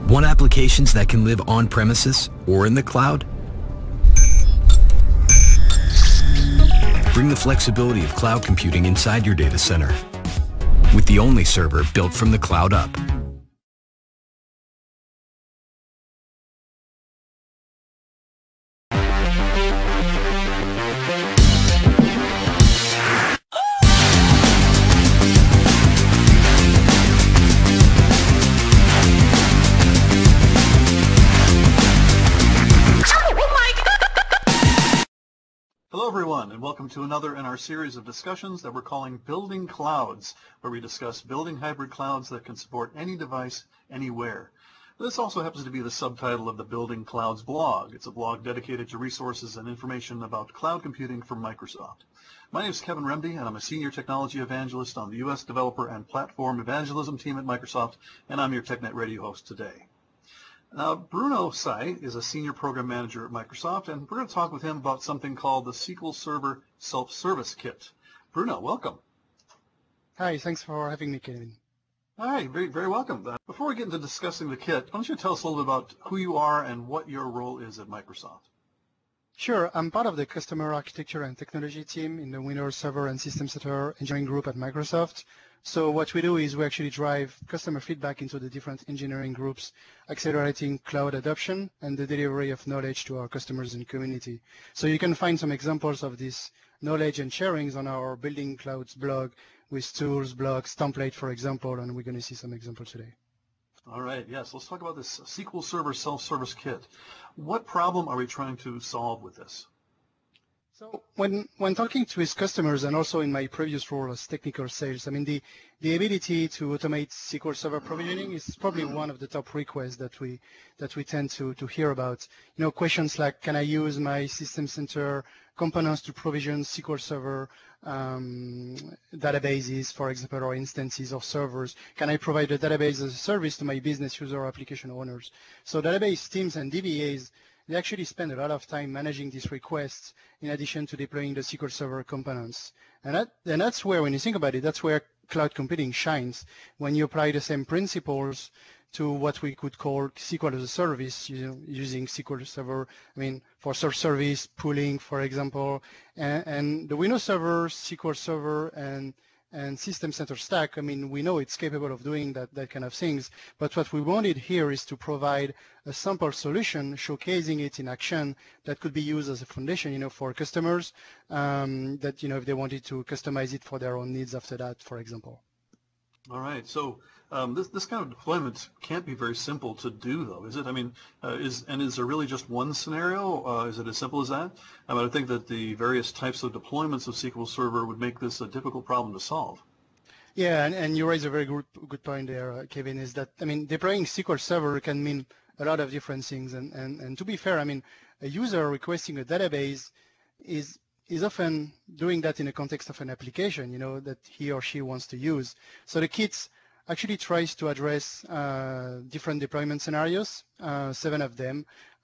Want applications that can live on premises or in the cloud? Bring the flexibility of cloud computing inside your data center with the only server built from the cloud up. Hello everyone, and welcome to another in our series of discussions that we're calling Building Clouds, where we discuss building hybrid clouds that can support any device, anywhere. This also happens to be the subtitle of the Building Clouds blog. It's a blog dedicated to resources and information about cloud computing from Microsoft. My name is Kevin Remdy, and I'm a Senior Technology Evangelist on the U.S. Developer and Platform Evangelism team at Microsoft, and I'm your TechNet radio host today. Now, Bruno Sai is a Senior Program Manager at Microsoft, and we're going to talk with him about something called the SQL Server Self-Service Kit. Bruno, welcome. Hi, thanks for having me, Kevin. Hi, very welcome. Before we get into discussing the kit, why don't you tell us a little bit about who you are and what your role is at Microsoft? Sure, I'm part of the Customer Architecture and Technology team in the Windows Server and System Center Engineering Group at Microsoft. So what we do is we actually drive customer feedback into the different engineering groups, accelerating cloud adoption and the delivery of knowledge to our customers and community. So you can find some examples of this knowledge and sharings on our Building Clouds blog with tools, blogs, template, for example, and we're going to see some examples today. All right, yes, let's talk about this SQL Server Self-Service Kit. What problem are we trying to solve with this? So when talking to his customers, and also in my previous role as technical sales, I mean, the ability to automate SQL Server provisioning is probably one of the top requests that we tend to hear about. You know, questions like, can I use my System Center components to provision SQL Server databases, for example, or instances or servers? Can I provide a database as a service to my business user or application owners? So database teams and DBAs, they actually spend a lot of time managing these requests in addition to deploying the SQL Server components. And that's where, when you think about it, that's where cloud computing shines, when you apply the same principles to what we could call SQL as a service, using SQL Server, I mean, for self-service, pooling, for example, and the Windows Server, SQL Server, and System Center stack, I mean, we know it's capable of doing that kind of things, but what we wanted here is to provide a sample solution showcasing it in action that could be used as a foundation, you know, for customers that, you know, if they wanted to customize it for their own needs after that, for example. All right, so this kind of deployment can't be very simple to do, though, is it? I mean, is there really just one scenario? Is it as simple as that? I mean, I think that the various types of deployments of SQL Server would make this a difficult problem to solve. Yeah, and you raise a very good point there, Kevin, is that, I mean, deploying SQL Server can mean a lot of different things. And to be fair, I mean, a user requesting a database is often doing that in the context of an application, you know, that he or she wants to use. So the kit actually tries to address different deployment scenarios, 7 of them.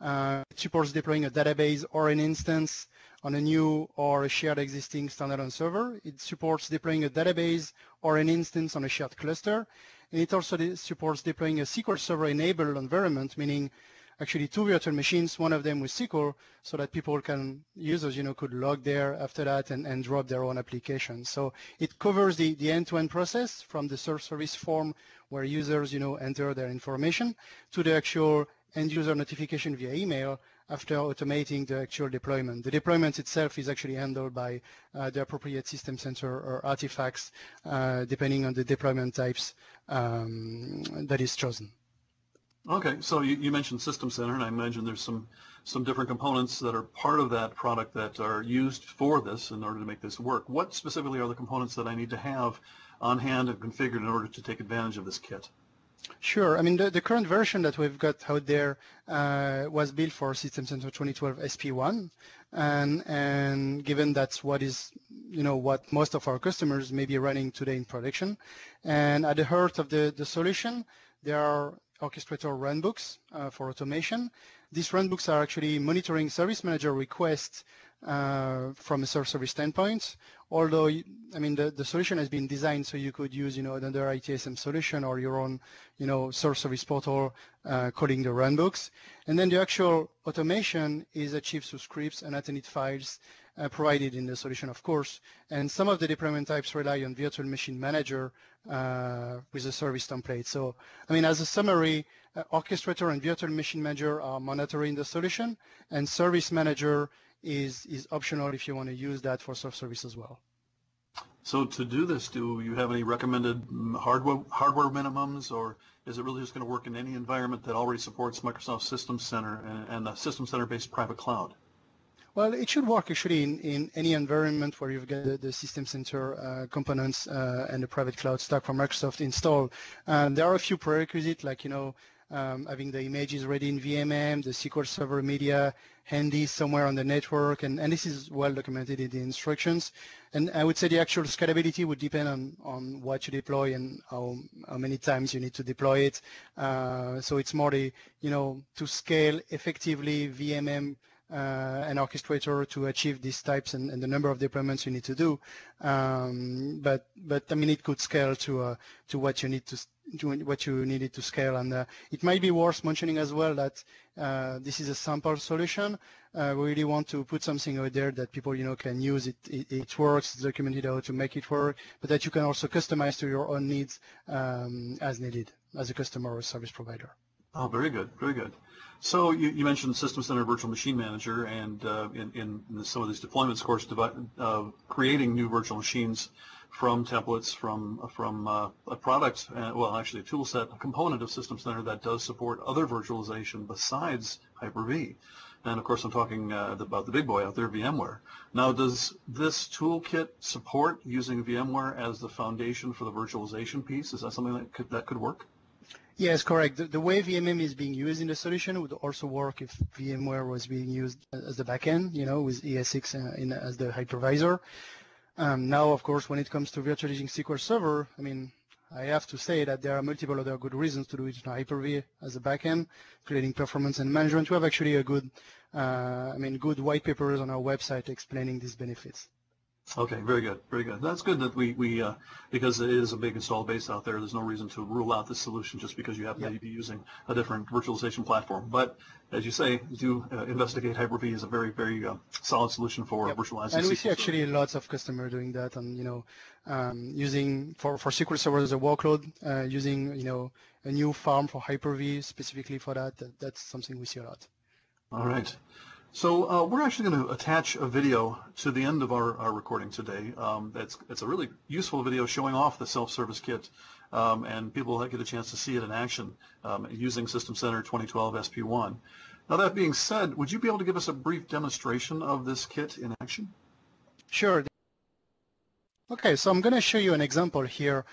It supports deploying a database or an instance on a new or a shared existing standalone server. It supports deploying a database or an instance on a shared cluster. And it also supports deploying a SQL Server enabled environment, meaning actually 2 virtual machines, one of them with SQL, so that users, you know, could log there after that and drop their own application. So it covers the end-to-end process from the self-service form where users, you know, enter their information to the actual end-user notification via email after automating the actual deployment. The deployment itself is actually handled by the appropriate System Center or artifacts, depending on the deployment types that is chosen. Okay, so you mentioned System Center, and I imagine there's some different components that are part of that product that are used for this in order to make this work. What specifically are the components that I need to have on hand and configured in order to take advantage of this kit? Sure. I mean, the current version that we've got out there was built for System Center 2012 SP1, and given that's what is, you know, what most of our customers may be running today in production, and at the heart of the solution, there are orchestrator runbooks for automation. These runbooks are actually monitoring service manager requests from a service standpoint. Although, I mean, the solution has been designed so you could use, another ITSM solution or your own, service portal calling the runbooks. And then the actual automation is achieved through scripts and attended files provided in the solution, of course. And some of the deployment types rely on virtual machine manager with a service template. So, I mean, as a summary, orchestrator and virtual machine manager are monitoring the solution, and service manager is optional if you want to use that for self-service as well. So to do this, do you have any recommended hardware minimums, or is it really just going to work in any environment that already supports Microsoft System Center and a System Center-based private cloud? Well, it should work actually in any environment where you've got the System Center components and the private cloud stack from Microsoft installed. There are a few prerequisites, like, having the images ready in VMM, the SQL Server media handy somewhere on the network, and this is well documented in the instructions. And I would say the actual scalability would depend on what you deploy and how many times you need to deploy it. So it's more the, to scale effectively VMM an orchestrator to achieve these types and the number of deployments you need to do. But I mean, it could scale to what you need what you needed to scale. And it might be worth mentioning as well that this is a sample solution. We really want to put something out there that people can use. It works, it's documented how to make it work, but that you can also customize to your own needs as needed as a customer or service provider. Oh, very good, very good. So you mentioned System Center Virtual Machine Manager, and in some of these deployments, of course, creating new virtual machines from templates from a product, well, actually a tool set, a component of System Center that does support other virtualization besides Hyper-V. And of course, I'm talking about the big boy out there, VMware. Now, does this toolkit support using VMware as the foundation for the virtualization piece? Is that something that could work? Yes, correct. The way VMM is being used in the solution would also work if VMware was being used as the backend, with ES6 as the hypervisor. Now, of course, when it comes to virtualizing SQL Server, I mean, I have to say that there are multiple other good reasons to do it in Hyper-V as a backend, creating performance and management. We have actually a good, good white papers on our website explaining these benefits. Okay, very good, very good. That's good that we because it is a big installed base out there, there's no reason to rule out this solution just because you happen to be using a different virtualization platform. But as you say, do investigate Hyper-V is a very, very solid solution for virtualizing. And we see actually lots of customers doing that, and using for SQL Server as a workload, using a new farm for Hyper-V specifically for that. That's something we see a lot. All right. So we're actually going to attach a video to the end of our recording today. It's a really useful video showing off the self-service kit, and people get a chance to see it in action using System Center 2012 SP1. Now, that being said, would you be able to give us a brief demonstration of this kit in action? Sure. Okay, so I'm going to show you an example here,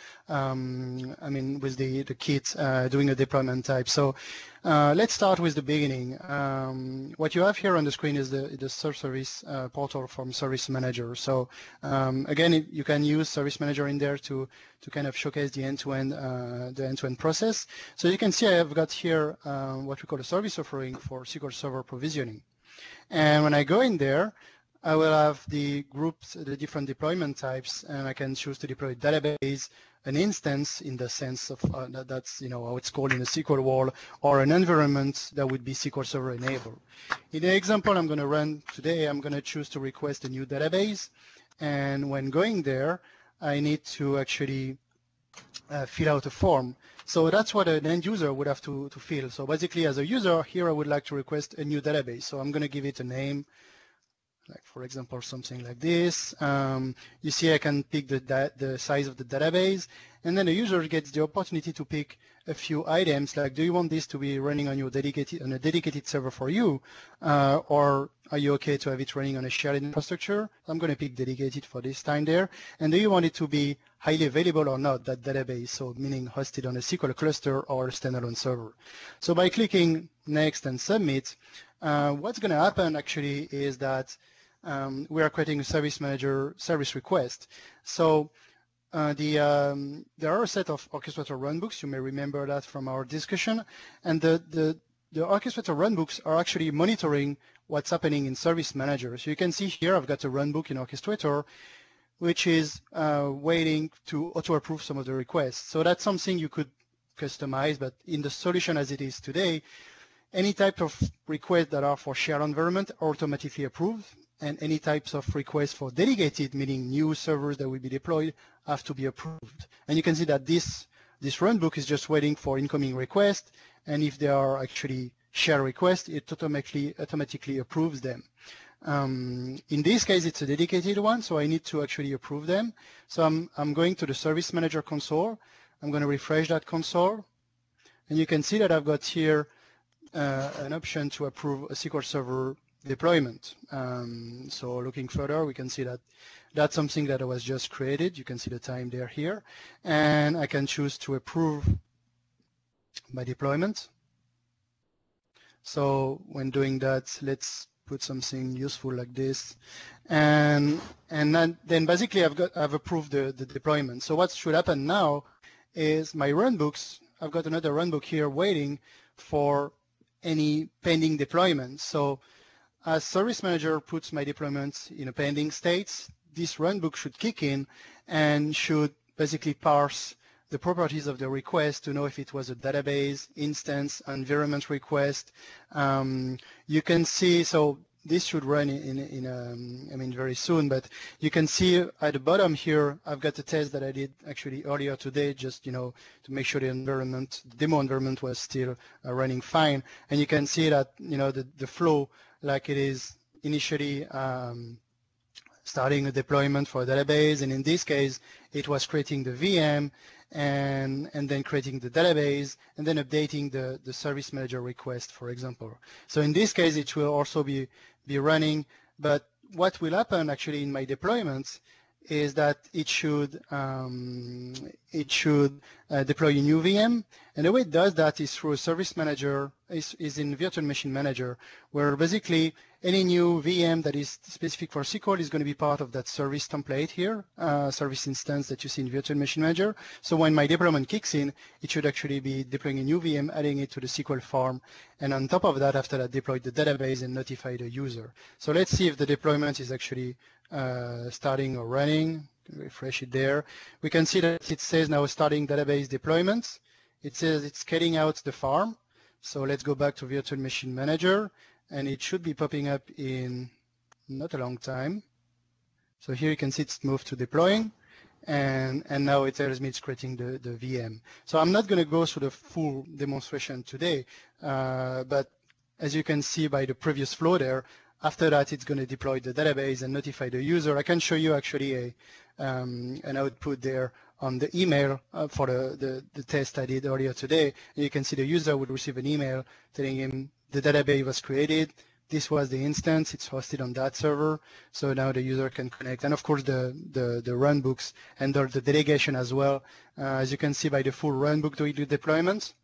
with the kit doing a deployment type. So let's start with the beginning. What you have here on the screen is the self-service portal from Service Manager. So again, you can use Service Manager in there to kind of showcase the end-to-end process. So you can see I have got here what we call a service offering for SQL Server provisioning. And when I go in there, I will have the groups, the different deployment types, and I can choose to deploy a database, an instance in the sense of that's how it's called in a SQL world, or an environment that would be SQL Server enabled. In the example I'm going to run today, I'm going to choose to request a new database, and when going there, I need to actually fill out a form. So that's what an end user would have to fill. So basically, as a user, here I would like to request a new database. So I'm going to give it a name. Like, for example, something like this. You see I can pick the size of the database, and then the user gets the opportunity to pick a few items, like, do you want this to be running on a dedicated server for you, or are you okay to have it running on a shared infrastructure? I'm going to pick dedicated for this time there. And do you want it to be highly available or not, that database, so meaning hosted on a SQL cluster or a standalone server. So by clicking next and submit, what's going to happen actually is that we are creating a Service Manager service request. So there are a set of orchestrator runbooks. You may remember that from our discussion. And the orchestrator runbooks are actually monitoring what's happening in Service Manager. So you can see here I've got a runbook in orchestrator which is waiting to auto-approve some of the requests. So that's something you could customize, but in the solution as it is today, any type of requests that are for shared environment are automatically approved, and any types of requests for delegated, meaning new servers that will be deployed, have to be approved. And you can see that this runbook is just waiting for incoming requests, and if they are actually shared requests, it automatically approves them. In this case, it's a dedicated one, so I need to actually approve them. So I'm going to the Service Manager console. I'm going to refresh that console, and you can see that I've got here an option to approve a SQL Server deployment. So looking further, we can see that that's something that was just created. You can see the time there here, and I can choose to approve my deployment. So when doing that, let's put something useful like this, and then basically I've approved the deployment. So what should happen now is my runbooks, I've got another runbook here waiting for any pending deployments. So as Service Manager puts my deployments in a pending state, this runbook should kick in and should basically parse the properties of the request to know if it was a database, instance, environment request. You can see, so this should run very soon, but you can see at the bottom here, I've got a test that I did actually earlier today, just, to make sure the demo environment was still running fine. And you can see that, the flow, like it is initially starting a deployment for a database, and in this case, it was creating the VM, and then creating the database, and then updating the Service Manager request, for example. So in this case, it will also be running, but what will happen actually in my deployments is that it should deploy a new VM, and the way it does that is through a Service Manager, is in Virtual Machine Manager, where basically any new VM that is specific for SQL is going to be part of that service template here, service instance that you see in Virtual Machine Manager. So when my deployment kicks in, it should actually be deploying a new VM, adding it to the SQL form, and on top of that, after that, deploy the database and notify the user. So let's see if the deployment is actually starting or running. Refresh it there. We can see that it says now starting database deployments. It says it's scaling out the farm. So let's go back to Virtual Machine Manager, and it should be popping up in not a long time. So here you can see it's moved to deploying, and now it tells me it's creating the VM. So I'm not going to go through the full demonstration today, but as you can see by the previous flow there, after that it's going to deploy the database and notify the user. I can show you actually an output there on the email for the test I did earlier today. You can see the user would receive an email telling him the database was created, this was the instance, it's hosted on that server, so now the user can connect. And of course the runbooks handle the delegation as well. As you can see by the full runbook deployment,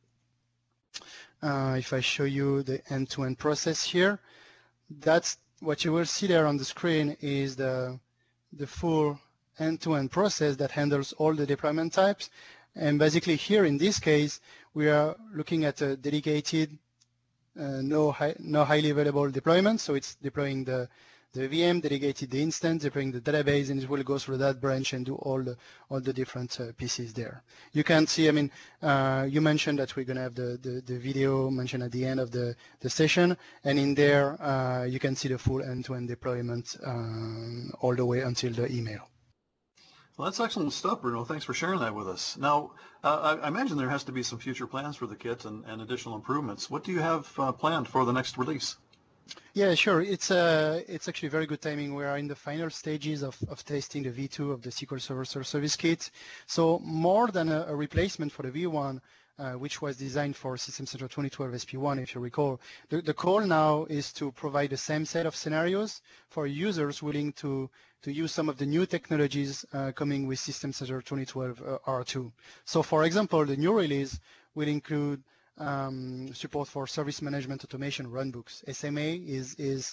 if I show you the end-to-end process here, that's what you will see there on the screen is the full end-to-end process that handles all the deployment types. And basically here in this case, we are looking at a dedicated no highly available deployment. So it's deploying the VM, delegated the instance, deploying the database, and it will go through that branch and do all the different pieces there. You can see, you mentioned that we're going to have the video mentioned at the end of the session, and in there you can see the full end-to-end deployment all the way until the email. Well, that's excellent stuff, Bruno. Thanks for sharing that with us. Now, I imagine there has to be some future plans for the kit and additional improvements. What do you have planned for the next release? Yeah, sure. It's actually very good timing. We are in the final stages of testing the V2 of the SQL Server Service Kit. So more than a replacement for the V1, which was designed for System Center 2012 SP1, if you recall, the call now is to provide the same set of scenarios for users willing to use some of the new technologies coming with System Center 2012 R2. So for example, the new release will include support for service management automation runbooks. SMA is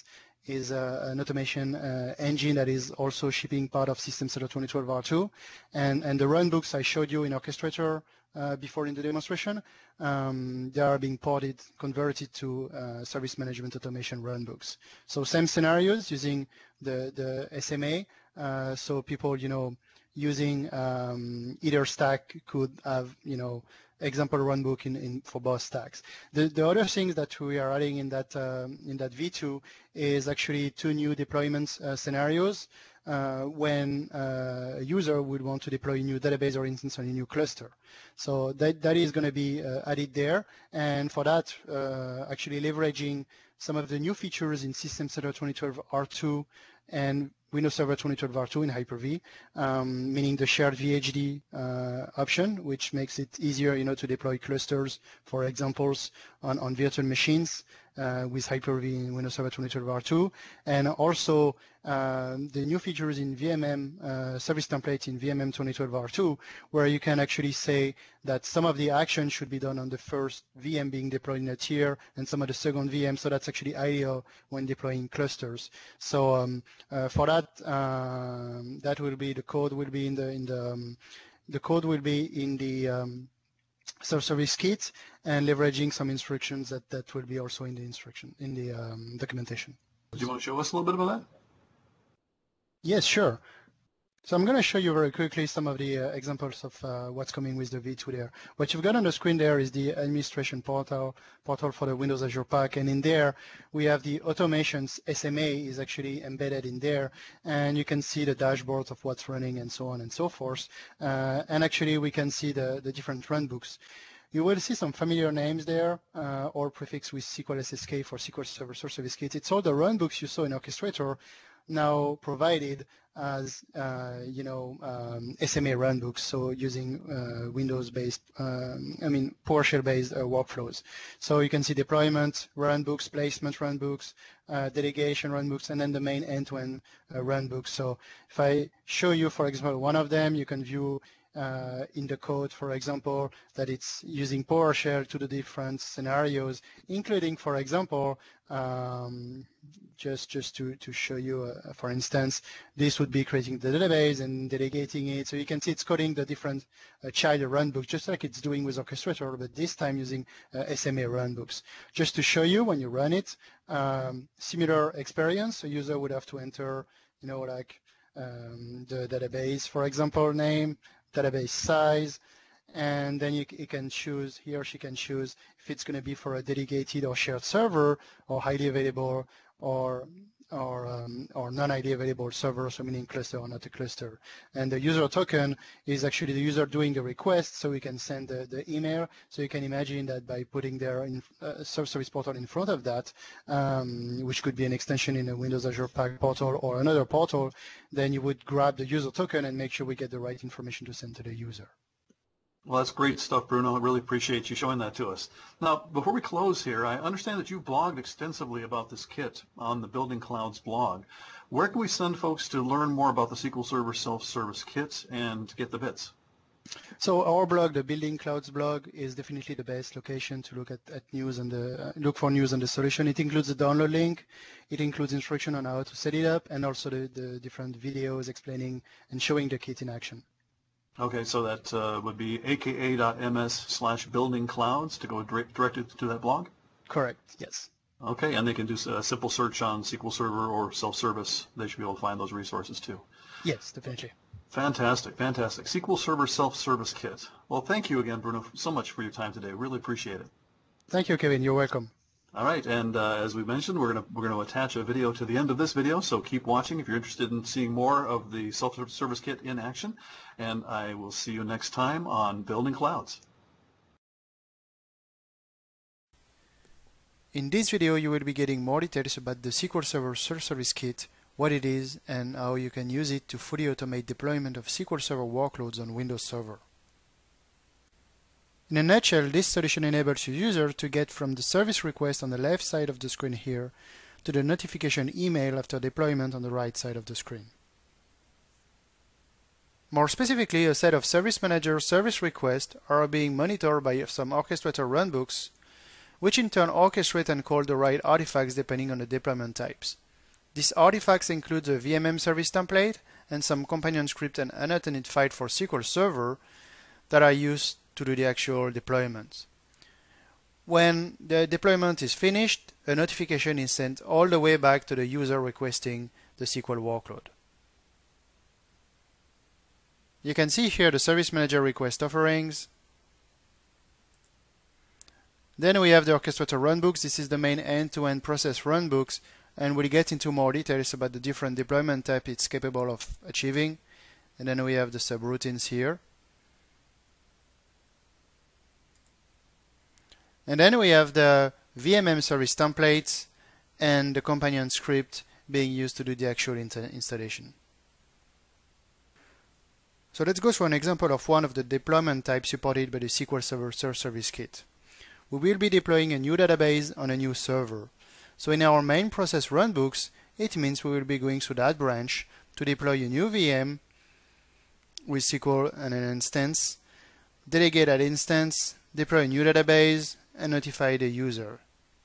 is an automation engine that is also shipping part of System Setup 2012 R2. And the runbooks I showed you in Orchestrator before in the demonstration, they are being converted to service management automation runbooks. So same scenarios using the SMA. So people, using either stack could have, example runbook for both stacks. The other things that we are adding in that V2 is actually 2 new deployment scenarios when a user would want to deploy a new database or instance on a new cluster. So that is going to be added there, and for that actually leveraging some of the new features in System Setup 2012 R2 and Windows Server 2012 R2 in Hyper-V, meaning the shared VHD option, which makes it easier, to deploy clusters, for examples, on virtual machines with Hyper-V in Windows Server 2012 R2, and also the new features in VMM, service template in VMM 2012 R2, where you can actually say that some of the actions should be done on the first VM being deployed in a tier and some of the second VM, so that's actually ideal when deploying clusters. So for that, that will be, the code will be in the code will be in the self-service kit, and leveraging some instructions that will be also in the documentation. Do you want to show us a little bit about that? Yes, sure. So I'm going to show you very quickly some of the examples of what's coming with the V2 there. What you've got on the screen there is the administration portal for the Windows Azure Pack, and in there we have the automations. SMA is actually embedded in there, and you can see the dashboards of what's running and so on and so forth. And actually we can see the different runbooks. You will see some familiar names there, or prefix with SQL SSK for SQL Server Source Service Kit. It's all the runbooks you saw in Orchestrator, now provided as SMA runbooks, so using Windows-based, PowerShell-based workflows. So you can see deployment runbooks, placement runbooks, delegation runbooks, and then the main end-to-end runbooks. So if I show you, for example, one of them, you can view in the code, for example, that it's using PowerShell to the different scenarios, including, for example, just to show you, for instance, this would be creating the database and delegating it. So you can see it's coding the different child runbooks, just like it's doing with Orchestrator, but this time using SMA runbooks. Just to show you, when you run it, similar experience. A user would have to enter, the database, for example, name, database size, and then he or she can choose if it's going to be for a dedicated or shared server, or highly available, or non-highly available server, so meaning cluster or not a cluster. And the user token is actually the user doing the request, so we can send the email. So you can imagine that by putting their self-service portal in front of that, which could be an extension in a Windows Azure Pack portal or another portal, then you would grab the user token and make sure we get the right information to send to the user. Well, that's great stuff, Bruno. I really appreciate you showing that to us. Now, before we close here, I understand that you've blogged extensively about this kit on the Building Clouds blog. Where can we send folks to learn more about the SQL Server Self-Service Kit and get the bits? So our blog, the Building Clouds blog, is definitely the best location to look at news and look for news on the solution. It includes the download link. It includes instruction on how to set it up, and also the different videos explaining and showing the kit in action. Okay, so that would be aka.ms/buildingclouds to go directly to that blog? Correct, yes. Okay, and they can do a simple search on SQL Server or self-service. They should be able to find those resources too. Yes, definitely. Fantastic, fantastic. SQL Server Self-Service Kit. Well, thank you again, Bruno, so much for your time today. Really appreciate it. Thank you, Kevin. You're welcome. All right, and as we mentioned, we're going to attach a video to the end of this video, so keep watching if you're interested in seeing more of the Self-Service Kit in action, and I will see you next time on Building Clouds. In this video, you will be getting more details about the SQL Server Self-Service Kit, what it is, and how you can use it to fully automate deployment of SQL Server workloads on Windows Server. In a nutshell, this solution enables your user to get from the service request on the left side of the screen here to the notification email after deployment on the right side of the screen. More specifically, a set of Service Manager service requests are being monitored by some Orchestrator runbooks, which in turn orchestrate and call the right artifacts depending on the deployment types. These artifacts include the VMM service template and some companion script and unattended file for SQL Server that are used to do the actual deployment. When the deployment is finished, a notification is sent all the way back to the user requesting the SQL workload. You can see here the Service Manager request offerings. Then we have the Orchestrator runbooks. This is the main end-to-end process runbooks, and we'll get into more details about the different deployment type it's capable of achieving. And then we have the subroutines here. And then we have the VMM service templates and the companion script being used to do the actual installation. So let's go through an example of one of the deployment types supported by the SQL Server Service Kit. We will be deploying a new database on a new server. So in our main process runbooks, it means we will be going through that branch to deploy a new VM with SQL and an instance, delegate that instance, deploy a new database, and notify the user.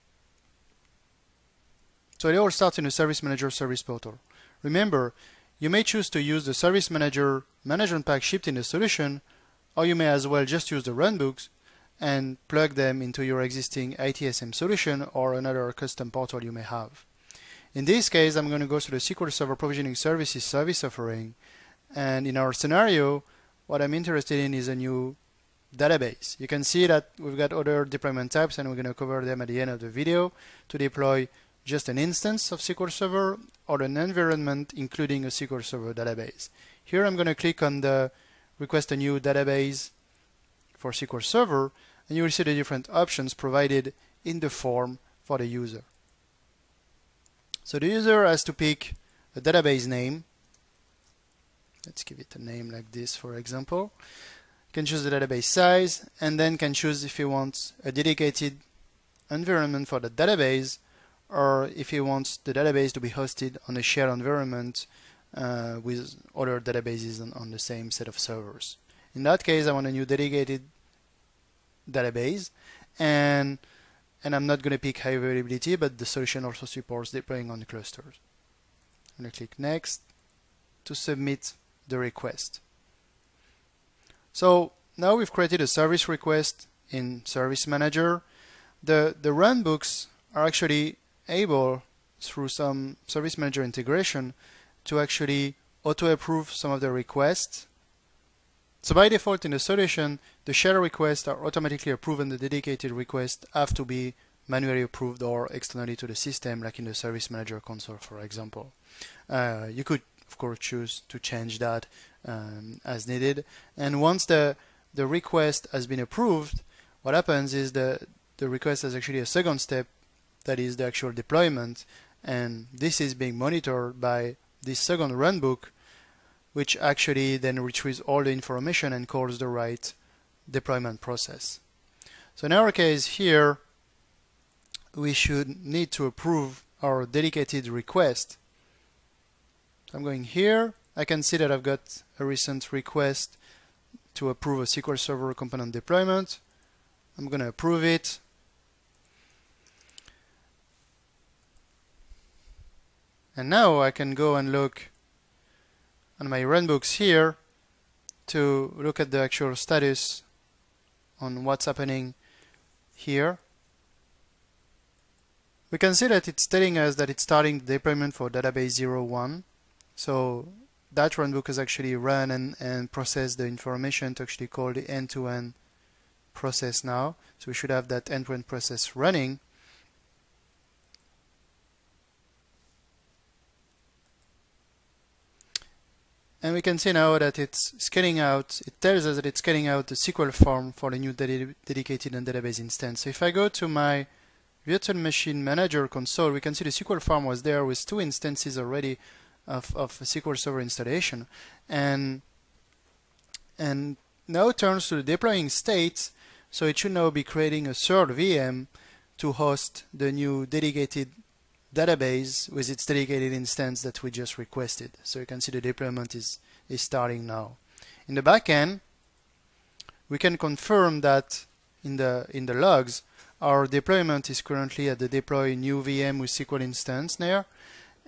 So it all starts in the Service Manager Service Portal. Remember, you may choose to use the Service Manager management pack shipped in the solution, or you may as well just use the runbooks and plug them into your existing ITSM solution or another custom portal you may have. In this case, I'm going to go to the SQL Server Provisioning Services service offering, and in our scenario, what I'm interested in is a new database. You can see that we've got other deployment types, and we're going to cover them at the end of the video to deploy just an instance of SQL Server or an environment including a SQL Server database. Here I'm going to click on the Request a New Database for SQL Server, and you will see the different options provided in the form for the user. So the user has to pick a database name. Let's give it a name like this, for example. You can choose the database size, and then can choose if he wants a dedicated environment for the database, or if he wants the database to be hosted on a shared environment with other databases on the same set of servers. In that case, I want a new dedicated database, and I'm not going to pick high availability, but the solution also supports deploying on clusters. I'm going to click Next to submit the request. So now we've created a service request in Service Manager. The runbooks are actually able, through some Service Manager integration, to actually auto-approve some of the requests. So by default in the solution, the shared requests are automatically approved and the dedicated requests have to be manually approved or externally to the system, like in the Service Manager console, for example. You could, of course, choose to change that as needed. And once the request has been approved, what happens is the request has actually a second step, that is the actual deployment, and this is being monitored by this second runbook, which actually then retrieves all the information and calls the right deployment process. So in our case here, we should need to approve our dedicated request. So I'm going here. I can see that I've got a recent request to approve a SQL Server component deployment. I'm going to approve it. And now I can go and look on my runbooks here to look at the actual status on what's happening here. We can see that it's telling us that it's starting the deployment for database 01. So that runbook has actually run and processed the information to actually call the end-to-end process now. So we should have that end-to-end process running. And we can see now that it's scaling out, it tells us that it's scaling out the SQL form for the new dedicated and database instance. So if I go to my Virtual Machine Manager console, we can see the SQL form was there with 2 instances already of a SQL Server installation. And now it turns to the deploying state, so it should now be creating a third VM to host the new dedicated database with its dedicated instance that we just requested. So you can see the deployment is starting now. In the backend, we can confirm that in the logs, our deployment is currently at the deploy new VM with SQL instance there,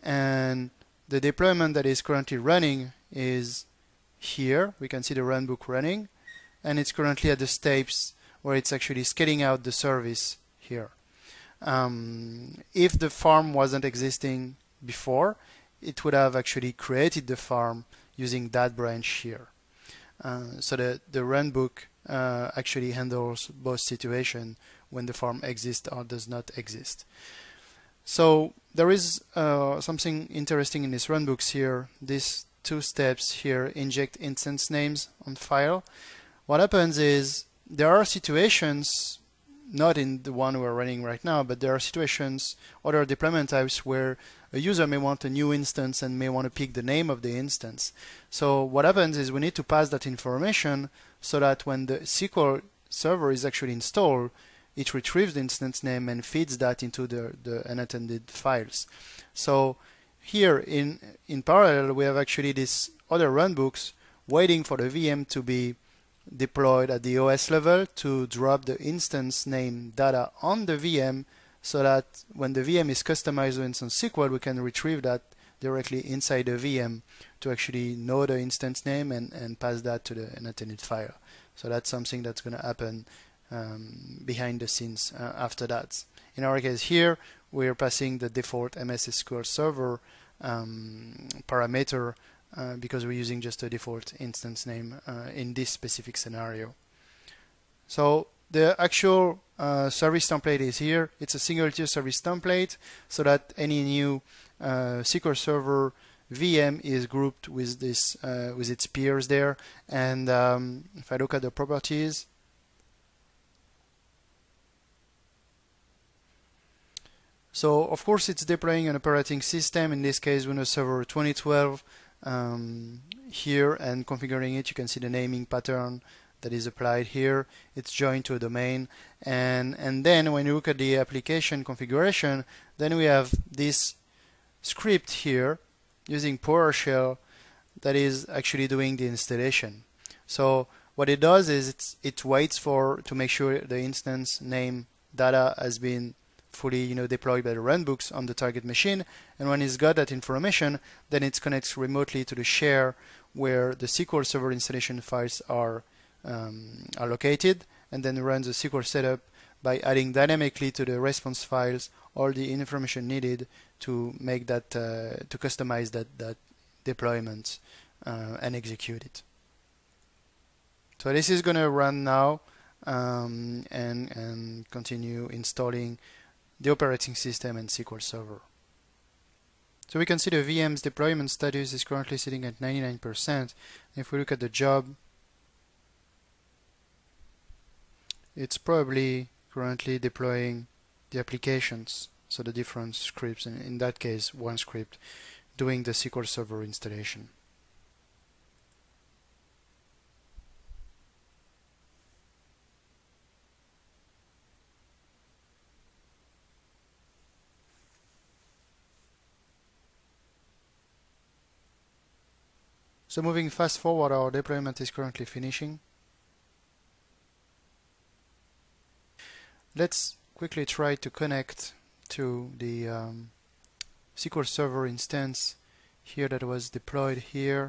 and the deployment that is currently running is here. We can see the runbook running, and it's currently at the steps where it's actually scaling out the service here. If the farm wasn't existing before, it would have actually created the farm using that branch here. So the runbook actually handles both situations when the farm exists or does not exist. So there is something interesting in these runbooks here. These two steps here, inject instance names on file. What happens is there are situations, not in the one we're running right now, but there are situations, other deployment types where a user may want a new instance and may want to pick the name of the instance. So what happens is we need to pass that information so that when the SQL server is actually installed, it retrieves the instance name and feeds that into the unattended files. So here in parallel, we have actually these other runbooks waiting for the VM to be deployed at the OS level to drop the instance name data on the VM, so that when the VM is customized with instance SQL, we can retrieve that directly inside the VM to actually know the instance name and pass that to the unattended file. So that's something that's going to happen behind the scenes after that. In our case here, we're passing the default MS SQL Server parameter because we're using just a default instance name in this specific scenario. So the actual service template is here. It's a single tier service template so that any new SQL Server VM is grouped with this with its peers there. And if I look at the properties, so of course it's deploying an operating system, in this case Windows Server 2012. Here, and configuring it, you can see the naming pattern that is applied here. It's joined to a domain, and then when you look at the application configuration, then we have this script here using PowerShell that is actually doing the installation. So what it does is it waits to make sure the instance name data has been fully deployed by the runbooks on the target machine, and when it's got that information, then it connects remotely to the share where the SQL Server installation files are located, and then runs a SQL setup by adding dynamically to the response files all the information needed to make that to customize that deployment and execute it. So this is going to run now and continue installing the operating system and SQL Server. So we can see the VM's deployment status is currently sitting at 99%. If we look at the job, it's probably currently deploying the applications, so the different scripts, and in that case one script doing the SQL Server installation. So moving fast forward, our deployment is currently finishing. Let's quickly try to connect to the SQL Server instance here that was deployed here.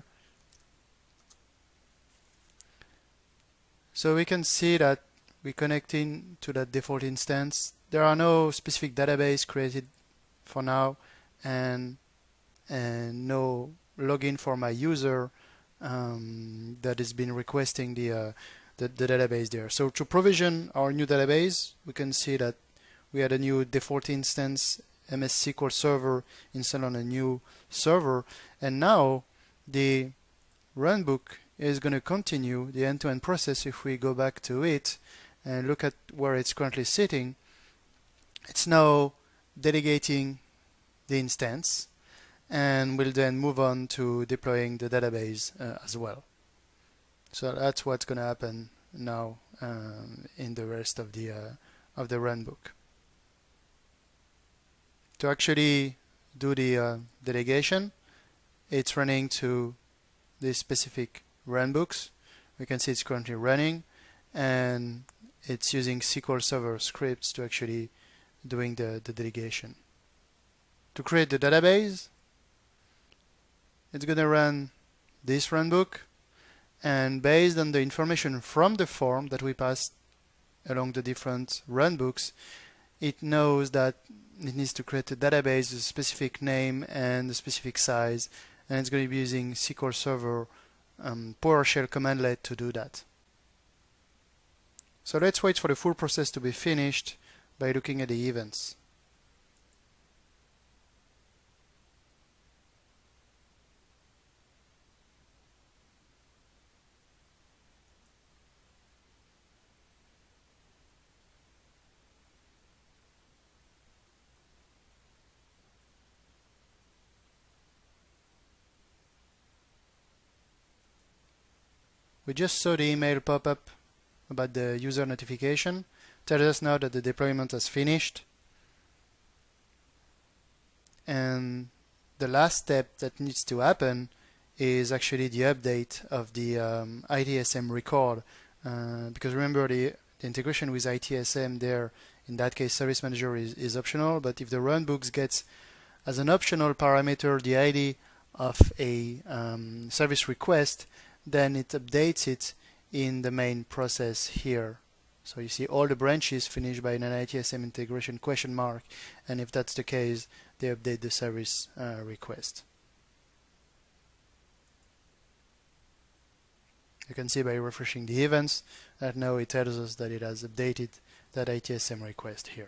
So we can see that we're connecting to that default instance. There are no specific database created for now, and no login for my user that has been requesting the database there. So to provision our new database, we can see that we had a new default instance MS SQL Server installed on a new server, and now the runbook is going to continue the end-to-end process. If we go back to it and look at where it's currently sitting, it's now delegating the instance, and will then move on to deploying the database as well. So that's what's going to happen now in the rest of the runbook. To actually do the delegation, it's running to this specific runbooks. We can see it's currently running, and it's using SQL Server scripts to actually doing the delegation. To create the database, it's going to run this runbook, and based on the information from the form that we passed along the different runbooks, it knows that it needs to create a database with a specific name and a specific size, and it's going to be using SQL Server PowerShell commandlet to do that. So let's wait for the full process to be finished by looking at the events. We just saw the email pop up about the user notification. Tells us now that the deployment has finished. And the last step that needs to happen is actually the update of the ITSM record. Because remember, the integration with ITSM there, in that case Service Manager is optional, but if the runbooks gets as an optional parameter the ID of a service request, then it updates it in the main process here. So you see all the branches finished by an ITSM integration ? And if that's the case, they update the service request. You can see by refreshing the events that now it tells us that it has updated that ITSM request here.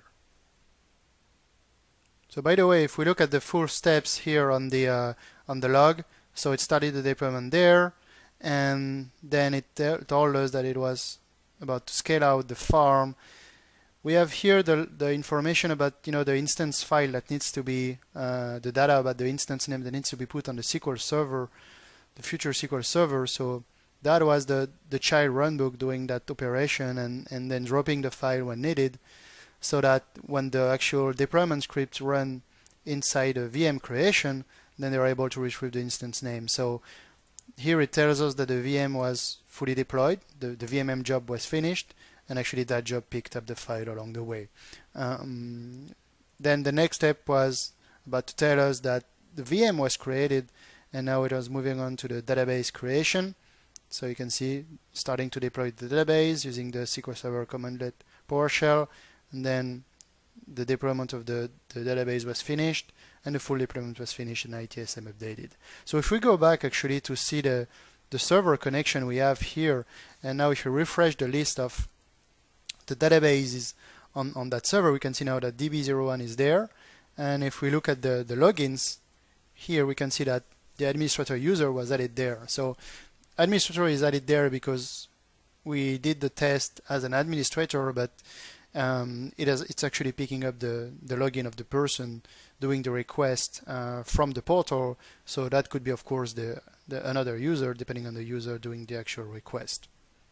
So by the way, if we look at the full steps here on the log, so it started the deployment there, and then it told us that it was about to scale out the farm. We have here the information about the instance file that needs to be the data about the instance name that needs to be put on the SQL server, the future SQL server. So that was the child runbook doing that operation and then dropping the file when needed, so that when the actual deployment scripts run inside a VM creation, then they're able to retrieve the instance name. So here it tells us that the VM was fully deployed, the VMM job was finished, and actually that job picked up the file along the way. Then the next step was about to tell us that the VM was created, and now it was moving on to the database creation. So you can see starting to deploy the database using the SQL Server commandlet PowerShell, and then the deployment of the database was finished, and the full deployment was finished and ITSM updated. So if we go back actually to see the server connection we have here, and now if you refresh the list of the databases on that server, we can see now that DB01 is there. And if we look at the logins, here we can see that the administrator user was added there. So administrator is added there because we did the test as an administrator, but it's actually picking up the login of the person doing the request from the portal. So that could be, of course, another user, depending on the user doing the actual request.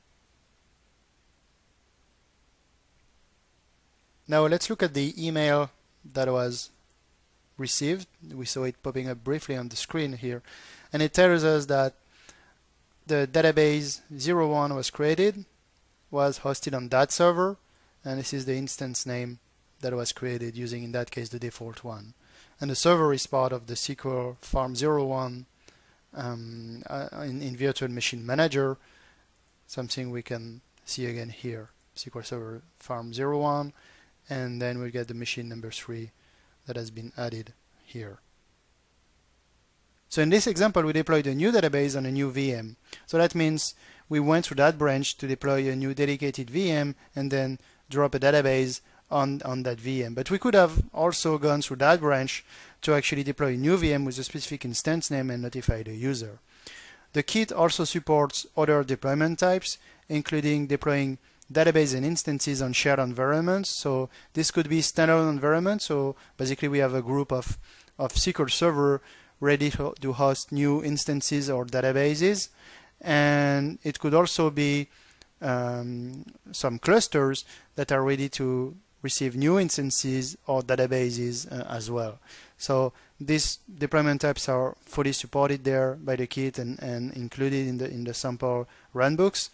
Now let's look at the email that was received. We saw it popping up briefly on the screen here, and it tells us that the database 01 was created, was hosted on that server, and this is the instance name that was created using, in that case, the default one. And the server is part of the SQL Farm 01 in Virtual Machine Manager, something we can see again here, SQL Server Farm 01, and then we get the machine number 3 that has been added here. So in this example, we deployed a new database on a new VM. So that means we went through that branch to deploy a new dedicated VM and then drop a database on that VM. But we could have also gone through that branch to actually deploy a new VM with a specific instance name and notify the user. The kit also supports other deployment types, including deploying database and instances on shared environments. So this could be standalone environment. So basically we have a group of SQL Server ready to host new instances or databases. And it could also be some clusters that are ready to receive new instances or databases as well. So these deployment types are fully supported there by the kit and included in the sample runbooks.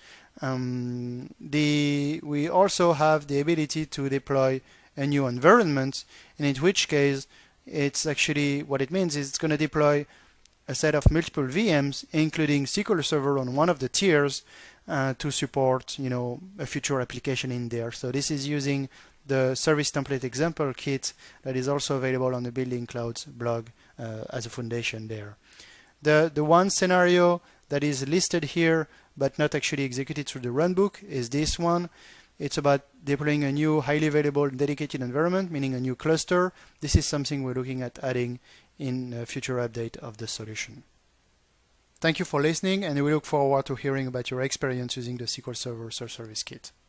We also have the ability to deploy a new environment, and in which case it's actually, what it means is it's going to deploy a set of multiple VMs, including SQL Server on one of the tiers to support, a future application in there. So this is using the service template example kit that is also available on the Building Clouds blog as a foundation there. The one scenario that is listed here but not actually executed through the runbook is this one. It's about deploying a new highly available dedicated environment, meaning a new cluster. This is something we're looking at adding in a future update of the solution. Thank you for listening, and we look forward to hearing about your experience using the SQL Server Self-Service Kit.